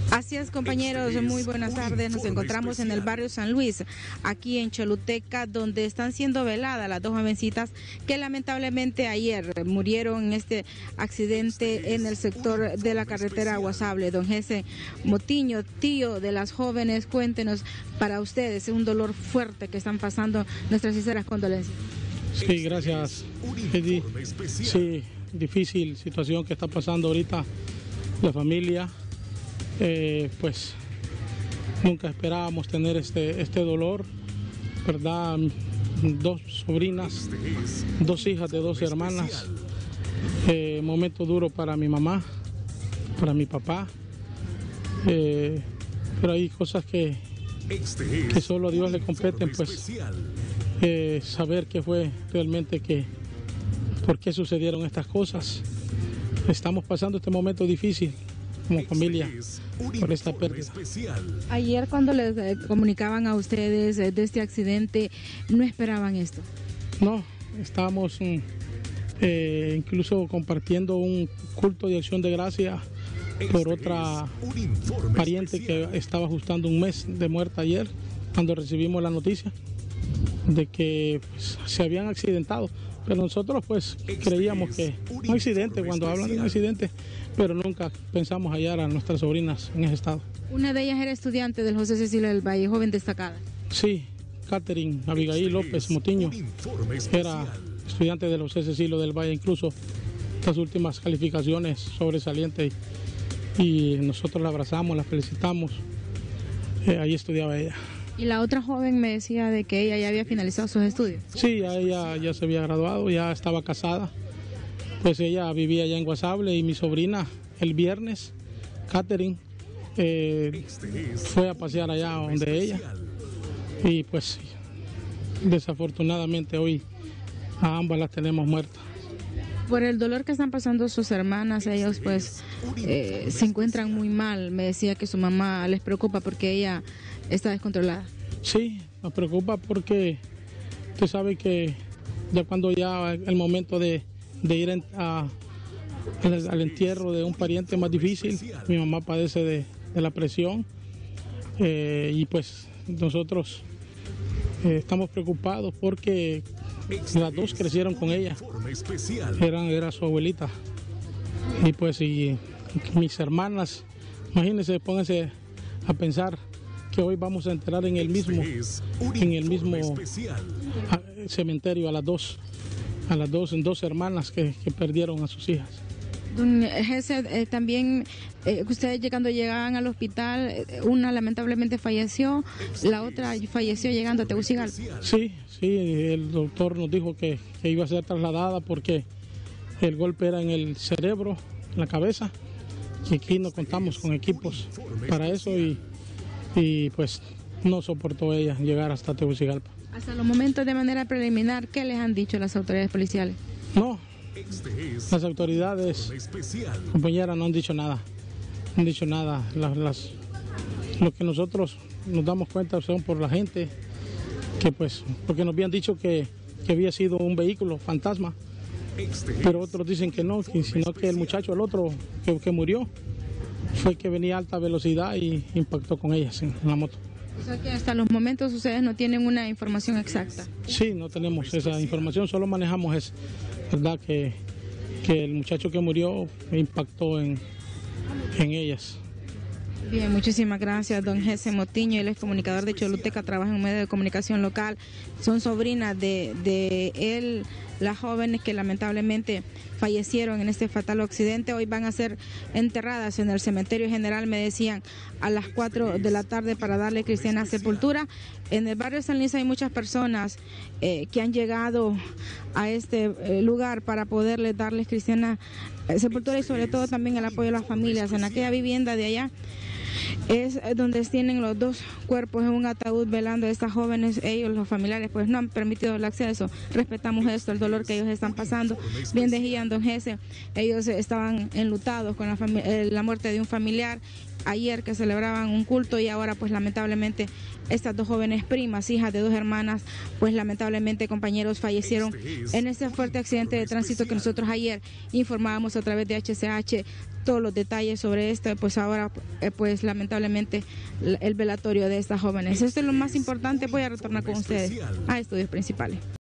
Así es, compañeros, muy buenas tardes. Nos encontramos en el barrio San Luis, aquí en Choluteca, donde están siendo veladas las dos jovencitas que lamentablemente ayer murieron en este accidente en el sector de la carretera Guasable. Don Jesse Motiño, tío de las jóvenes, cuéntenos, para ustedes, es un dolor fuerte que están pasando, nuestras sinceras condolencias. Sí, gracias, Eddie. Sí, difícil situación que está pasando ahorita la familia. Pues nunca esperábamos tener este dolor, ¿verdad? Dos sobrinas, dos hijas de dos hermanas. Momento duro para mi mamá, para mi papá. Pero hay cosas que solo a Dios le competen, pues saber qué fue realmente, por qué sucedieron estas cosas. Estamos pasando este momento difícil como familia por esta pérdida. Ayer cuando les comunicaban a ustedes de este accidente, ¿no esperaban esto? No, estábamos incluso compartiendo un culto de acción de gracia por otra pariente que estaba ajustando un mes de muerta ayer, cuando recibimos la noticia de que pues, se habían accidentado. Pero nosotros pues creíamos que un accidente, cuando hablan de un accidente, pero nunca pensamos hallar a nuestras sobrinas en ese estado. Una de ellas era estudiante del José Cecilio del Valle, joven destacada. Sí, Catherine Abigail López Motiño, era estudiante del José Cecilio del Valle, incluso las últimas calificaciones sobresalientes, y nosotros la abrazamos, la felicitamos. Ahí estudiaba ella. Y la otra joven me decía de que ella ya había finalizado sus estudios. Sí, ella ya se había graduado, ya estaba casada. Pues ella vivía allá en Guasable, y mi sobrina el viernes, Catherine, fue a pasear allá donde ella. Y pues desafortunadamente hoy a ambas las tenemos muertas. Por el dolor que están pasando sus hermanas, ellos pues se encuentran muy mal. Me decía que su mamá les preocupa porque ella está descontrolada. Sí, nos preocupa porque usted sabe que ya cuando ya el momento de ir al entierro de un pariente es más difícil. Mi mamá padece de la presión, y pues nosotros estamos preocupados porque las dos crecieron con ella, era su abuelita, y pues y mis hermanas, imagínense, pónganse a pensar que hoy vamos a enterrar en el mismo cementerio a las dos hermanas que perdieron a sus hijas. Don Jesse, también ustedes llegaban al hospital, una lamentablemente falleció, la otra falleció llegando a Tegucigalpa. Sí, el doctor nos dijo que iba a ser trasladada porque el golpe era en el cerebro, en la cabeza, y aquí no contamos con equipos para eso, y pues no soportó ella llegar hasta Tegucigalpa. Hasta los momentos, de manera preliminar, ¿qué les han dicho las autoridades policiales? No, las autoridades, compañera, no han dicho nada. No han dicho nada. Lo que nosotros nos damos cuenta son por la gente, que pues, porque nos habían dicho que había sido un vehículo fantasma, pero otros dicen que no, sino que el muchacho, el otro que murió, fue que venía a alta velocidad y impactó con ellas en la moto. O sea que hasta los momentos ustedes no tienen una información exacta. Sí, no tenemos esa información, solo manejamos verdad que el muchacho que murió impactó en ellas. Bien, muchísimas gracias, don Jesse Motiño. Él es comunicador de Choluteca, trabaja en un medio de comunicación local. Son sobrinas de él, las jóvenes que lamentablemente fallecieron en este fatal accidente. Hoy van a ser enterradas en el cementerio general, me decían, a las 4 de la tarde para darle cristiana sepultura. En el barrio San Luis hay muchas personas que han llegado a este lugar para poderles darles cristiana sepultura, y sobre todo también el apoyo a las familias. En aquella vivienda de allá es donde tienen los dos cuerpos en un ataúd velando a estas jóvenes. Ellos, los familiares, pues no han permitido el acceso. Respetamos esto, el dolor que ellos están pasando. Bien decían, don Jesse, ellos estaban enlutados con la muerte de un familiar ayer, que celebraban un culto, y ahora pues lamentablemente estas dos jóvenes primas, hijas de dos hermanas, pues lamentablemente, compañeros, fallecieron en este fuerte accidente de tránsito que nosotros ayer informábamos a través de HCH todos los detalles sobre esto. Pues ahora pues lamentablemente el velatorio de estas jóvenes. Esto es lo más importante. Voy a retornar con ustedes a Estudios Principales.